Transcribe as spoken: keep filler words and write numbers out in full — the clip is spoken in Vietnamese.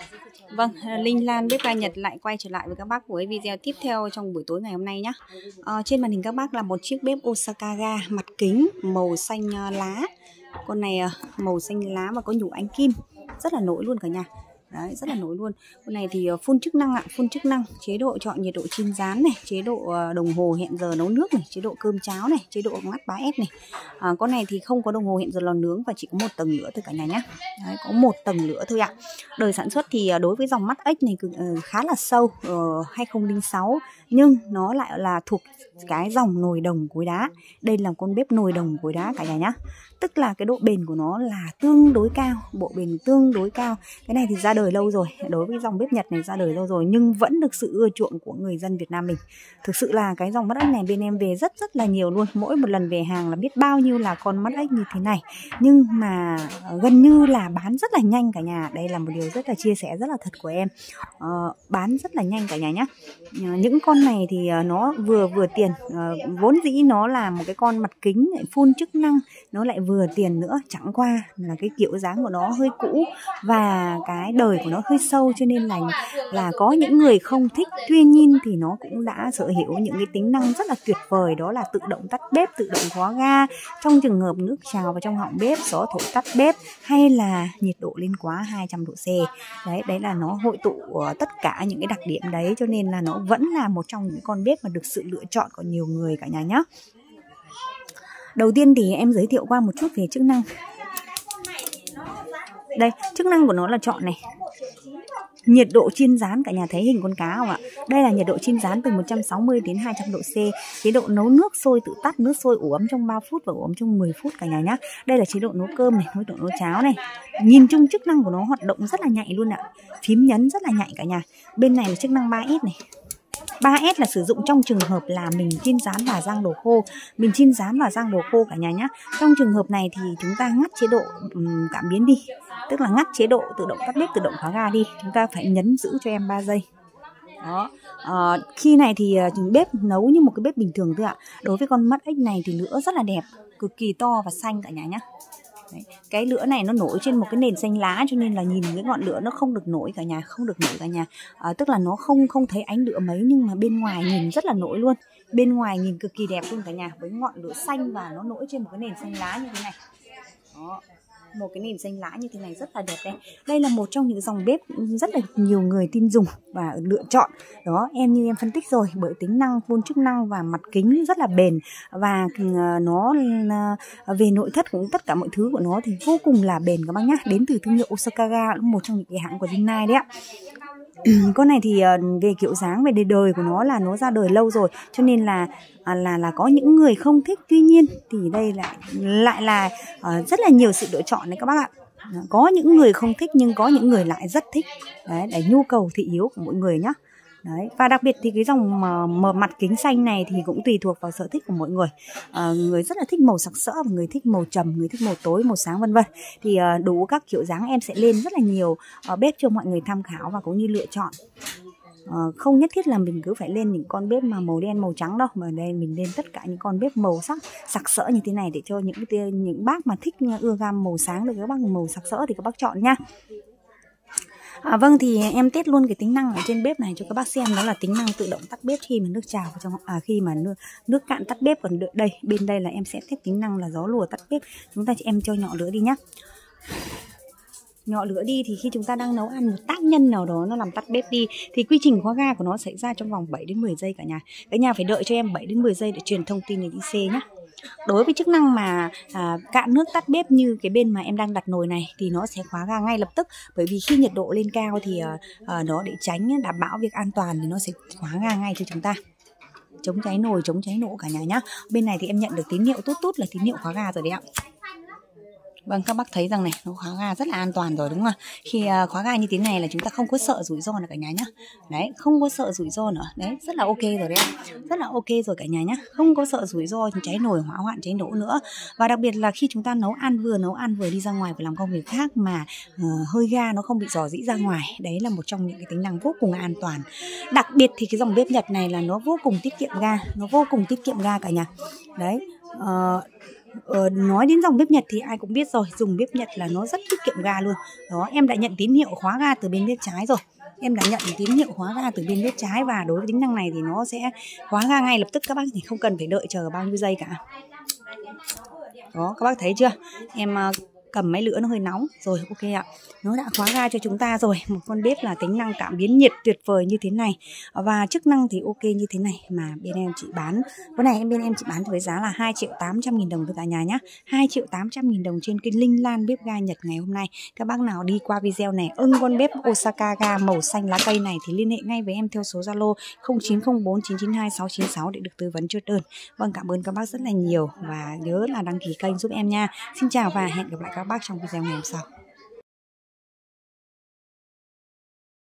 Vâng, Linh Lan bếp ga Nhật lại quay trở lại với các bác với video tiếp theo trong buổi tối ngày hôm nay nhé. À, trên màn hình các bác là một chiếc bếp Osaka ga mặt kính màu xanh lá. Con này màu xanh lá và có nhũ ánh kim, rất là nổi luôn cả nhà. Đấy, rất là nổi luôn. Con này thì full chức năng ạ, full chức năng, chế độ chọn nhiệt độ chiên rán này, chế độ đồng hồ hẹn giờ nấu nước này, chế độ cơm cháo này, chế độ ngắt ba ép này. À, con này thì không có đồng hồ hẹn giờ lò nướng và chỉ có một tầng lửa thôi cả nhà nhé. Đấy, có một tầng lửa thôi ạ. Đời sản xuất thì đối với dòng mắt ếch này khá là sâu, uh, hai không không sáu, nhưng nó lại là thuộc cái dòng nồi đồng cối đá. Đây là con bếp nồi đồng cối đá cả nhà nhé. Tức là cái độ bền của nó là tương đối cao, bộ bền tương đối cao. Cái này thì ra đời lâu rồi, đối với dòng bếp Nhật này ra đời lâu rồi, nhưng vẫn được sự ưa chuộng của người dân Việt Nam mình. Thực sự là cái dòng mắt ếch này bên em về rất rất là nhiều luôn. Mỗi một lần về hàng là biết bao nhiêu là con mắt ếch như thế này. Nhưng mà gần như là bán rất là nhanh cả nhà. Đây là một điều rất là chia sẻ rất là thật của em. uh, Bán rất là nhanh cả nhà nhé. uh, Những con này thì nó vừa vừa tiền. uh, Vốn dĩ nó là một cái con mặt kính full chức năng, nó lại vừa tiền nữa. Chẳng qua là cái kiểu dáng của nó hơi cũ và cái đời của nó hơi sâu, cho nên là là có những người không thích. Tuy nhiên thì nó cũng đã sở hữu những cái tính năng rất là tuyệt vời, đó là tự động tắt bếp, tự động khóa ga trong trường hợp nước trào vào trong họng bếp, gió thổi tắt bếp, hay là nhiệt độ lên quá hai trăm độ C. Đấy, đấy là nó hội tụ tất cả những cái đặc điểm đấy, cho nên là nó vẫn là một trong những con bếp mà được sự lựa chọn của nhiều người cả nhà nhé. Đầu tiên thì em giới thiệu qua một chút về chức năng. Đây, chức năng của nó là chọn này, nhiệt độ chiên rán, cả nhà thấy hình con cá không ạ? Đây là nhiệt độ chiên rán từ một trăm sáu mươi đến hai trăm độ C. Chế độ nấu nước sôi tự tắt, nước sôi ủ ấm trong ba phút và ủ ấm trong mười phút cả nhà nhé. Đây là chế độ nấu cơm này, chế độ nấu cháo này. Nhìn chung chức năng của nó hoạt động rất là nhạy luôn ạ. Phím nhấn rất là nhạy cả nhà. Bên này là chức năng ba S này. ba S là sử dụng trong trường hợp là mình chiên rán và rang đồ khô. Mình chiên rán và rang đồ khô cả nhà nhé. Trong trường hợp này thì chúng ta ngắt chế độ um, cảm biến đi. Tức là ngắt chế độ tự động tắt bếp, tự động khóa ga đi. Chúng ta phải nhấn giữ cho em ba giây. Đó. À, khi này thì uh, bếp nấu như một cái bếp bình thường thôi ạ. Đối với con mắt ếch này thì lửa rất là đẹp, cực kỳ to và xanh cả nhà nhé. Đấy. Cái lửa này nó nổi trên một cái nền xanh lá, cho nên là nhìn cái ngọn lửa nó không được nổi cả nhà, không được nổi cả nhà. À, tức là nó không không thấy ánh lửa mấy, nhưng mà bên ngoài nhìn rất là nổi luôn. Bên ngoài nhìn cực kỳ đẹp luôn cả nhà, với ngọn lửa xanh và nó nổi trên một cái nền xanh lá như thế này. Đó. Một cái nền xanh lá như thế này rất là đẹp đây. Đây là một trong những dòng bếp rất là nhiều người tin dùng và lựa chọn. Đó, em như em phân tích rồi, bởi tính năng, full chức năng và mặt kính rất là bền. Và nó về nội thất cũng tất cả mọi thứ của nó thì vô cùng là bền các bác nhá. Đến từ thương hiệu Osaka ga, một trong những cái hãng của Rinnai đấy ạ. Con này thì về kiểu dáng, về đời đời của nó là nó ra đời lâu rồi, cho nên là là là có những người không thích. Tuy nhiên thì đây lại lại là uh, rất là nhiều sự lựa chọn đấy các bác ạ. Có những người không thích nhưng có những người lại rất thích. Đấy, để nhu cầu thị hiếu của mọi người nhá. Đấy, và đặc biệt thì cái dòng mà, mà mặt kính xanh này thì cũng tùy thuộc vào sở thích của mọi người. À, người rất là thích màu sặc sỡ, và người thích màu trầm, người thích màu tối, màu sáng vân vân. Thì à, đủ các kiểu dáng em sẽ lên rất là nhiều à, bếp cho mọi người tham khảo và cũng như lựa chọn. À, không nhất thiết là mình cứ phải lên những con bếp mà màu đen màu trắng đâu, mà đây mình lên tất cả những con bếp màu sắc sặc sỡ như thế này để cho những những bác mà thích ưa gam màu sáng được, các bác màu sặc sỡ thì các bác chọn nha. À, vâng, thì em test luôn cái tính năng ở trên bếp này cho các bác xem, đó là tính năng tự động tắt bếp khi mà nước trào vào trong à, khi mà nước, nước cạn tắt bếp. Còn đây, bên đây là em sẽ test tính năng là gió lùa tắt bếp. Chúng ta em cho nhỏ lửa đi nhá. Nhỏ lửa đi thì khi chúng ta đang nấu ăn một tác nhân nào đó nó làm tắt bếp đi, thì quy trình khóa ga của nó xảy ra trong vòng bảy đến mười giây cả nhà. Cả nhà phải đợi cho em bảy đến mười giây để truyền thông tin đến i xê nhé. Đối với chức năng mà à, cạn nước tắt bếp như cái bên mà em đang đặt nồi này thì nó sẽ khóa ga ngay lập tức. Bởi vì khi nhiệt độ lên cao thì à, à, nó để tránh đảm bảo việc an toàn thì nó sẽ khóa ga ngay cho chúng ta. Chống cháy nồi, chống cháy nổ cả nhà nhá. Bên này thì em nhận được tín hiệu tốt tốt là tín hiệu khóa ga rồi đấy ạ. Vâng, các bác thấy rằng này, nó khóa ga rất là an toàn rồi đúng không? Khi uh, khóa ga như thế này là chúng ta không có sợ rủi ro nữa cả nhà nhá. Đấy, không có sợ rủi ro nữa. Đấy, rất là ok rồi đấy ạ. Rất là ok rồi cả nhà nhá. Không có sợ rủi ro cháy nồi, hỏa hoạn, cháy nổ nữa. Và đặc biệt là khi chúng ta nấu ăn, vừa nấu ăn vừa đi ra ngoài và làm công việc khác mà uh, hơi ga nó không bị rò rỉ ra ngoài. Đấy là một trong những cái tính năng vô cùng an toàn. Đặc biệt thì cái dòng bếp Nhật này là nó vô cùng tiết kiệm ga, nó vô cùng tiết kiệm ga cả nhà. Đấy. Uh, Ờ, nói đến dòng bếp Nhật thì ai cũng biết rồi, dùng bếp Nhật là nó rất tiết kiệm ga luôn. Đó, em đã nhận tín hiệu khóa ga từ bên bếp trái rồi. Em đã nhận tín hiệu khóa ga từ bên bếp trái và đối với tính năng này thì nó sẽ khóa ga ngay lập tức, các bác thì không cần phải đợi chờ bao nhiêu giây cả. Đó, các bác thấy chưa? Em uh, cầm máy lửa nó hơi nóng rồi, ok ạ. Nó đã khóa ga cho chúng ta rồi. Một con bếp là tính năng cảm biến nhiệt tuyệt vời như thế này. Và chức năng thì ok như thế này mà bên em chị bán. Con này em bên em chị bán với giá là hai triệu tám trăm nghìn đồng cho cả nhà nhá. hai triệu tám trăm nghìn đồng trên cái linh lan bếp ga Nhật ngày hôm nay. Các bác nào đi qua video này ưng con bếp Osaka ga màu xanh lá cây này thì liên hệ ngay với em theo số Zalo không chín không bốn chín chín hai sáu chín sáu để được tư vấn chốt đơn. Vâng, cảm ơn các bác rất là nhiều và nhớ là đăng ký kênh giúp em nha. Xin chào và hẹn gặp lại các bác trong video ngày hôm sau.